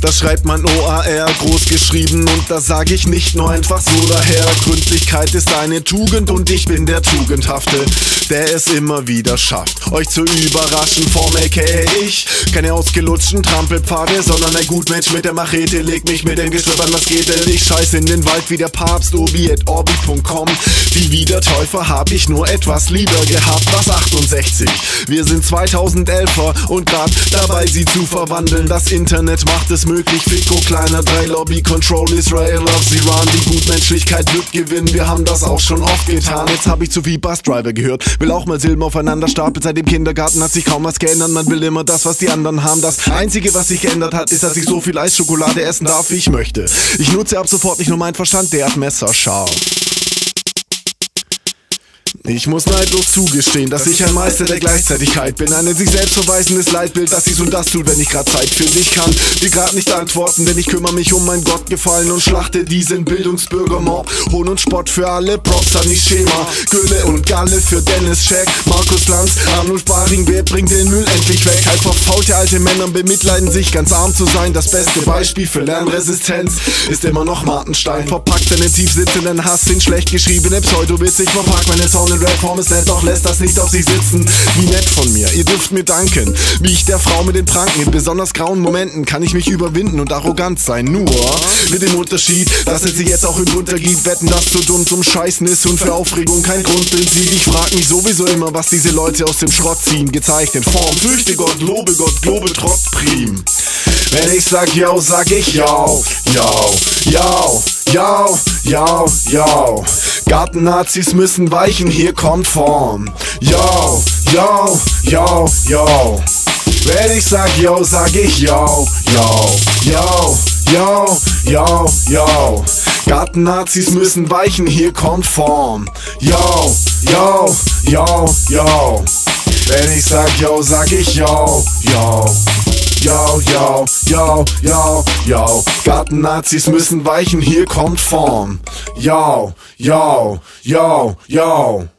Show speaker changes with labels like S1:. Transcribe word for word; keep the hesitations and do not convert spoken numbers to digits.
S1: Das schreibt man O A R groß geschrieben und das sag ich nicht nur einfach so daher. Gründlichkeit ist eine Tugend und ich bin der Tugendhafte, der es immer wieder schafft, euch zu überraschen. Form aka ich, keine ausgelutschten Trampelpfade, sondern ein Gutmensch mit der Machete. Leg mich mit dem Geschritt an, was geht denn? Ich scheiß in den Wald wie der Papst, obi at orbi punkt com. Wie wie der Täufer hab ich nur etwas lieber gehabt. Was achtundsechzig? Wir sind zweitausendelfer und grad dabei sie zu verwandeln. Das Internet macht es möglich, Ficko kleiner drei Lobby, Control Israel, loves Iran. Die Gutmenschlichkeit wird gewinnen, wir haben das auch schon oft getan. Jetzt hab ich zu viel Busdriver gehört, will auch mal Silben aufeinander stapeln. Seit dem Kindergarten hat sich kaum was geändert, man will immer das, was die anderen haben. Das Einzige, was sich geändert hat, ist, dass ich so viel Eisschokolade essen darf, wie ich möchte. Ich nutze ab sofort nicht nur meinen Verstand, der hat messerscharf. Ich muss neidlos zugestehen, dass ich ein Meister der Gleichzeitigkeit bin. Ein in sich selbst verweisendes Leitbild, das dies und das tut, wenn ich grad Zeit finde. Ich kann dir grad nicht antworten, denn ich kümmere mich um mein Gottgefallen und schlachte diesen Bildungsbürgermob. Hohn und Spott für alle, Props an die Schema. Gülle und Galle für Dennis Scheck, Markus Lanz, Arnold Sparing, wer bringt den Müll endlich weg? Halt verfaulte alte Männer bemitleiden sich, ganz arm zu sein. Das beste Beispiel für Lernresistenz ist immer noch Martenstein. Verpackt seinen tief sitzenden Hass in schlecht geschriebene Pseudo-Witz. Ich verpack meine Sonne Rap-Form ist nett, doch lässt das nicht auf sich sitzen. Wie nett von mir, ihr dürft mir danken. Wie ich der Frau mit den Pranken, in besonders grauen Momenten kann ich mich überwinden und arrogant sein. Nur mit dem Unterschied, dass es sich jetzt auch in runtergeht. Wetten, das zu dumm zum Scheißen ist und für Aufregung kein Grundprinzip. Ich frag mich sowieso immer, was diese Leute aus dem Schrott ziehen. Gezeigt in Form, fürchte Gott, lobe Gott, globe trotz prim. Wenn ich sag yo, sag ich yo, yo, yo, yo, yo, yo. Garten-Nazis müssen weichen, hier kommt Form. Yo, yo, yo, yo. Wenn ich sag yo, sag ich yo, yo, yo, yo, yo, yo. Garten-Nazis müssen weichen, hier kommt Form. Yo, yo, yo, yo. Wenn ich sag yo, sag ich yo, yo. Yo, yo, yo, yo, yo. Garten-Nazis müssen weichen, hier kommt Form. Yo, yo, yo, yo.